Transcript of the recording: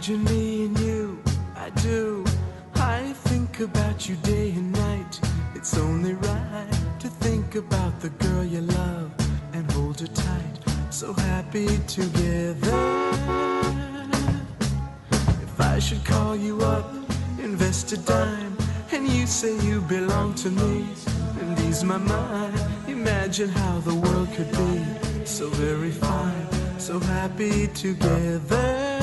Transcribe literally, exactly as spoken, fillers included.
Imagine me and you, I do. I think about you day and night. It's only right to think about the girl you love and hold her tight. So happy together. If I should call you up, invest a dime, and you say you belong to me and ease my mind, imagine how the world could be so very fine, so happy together.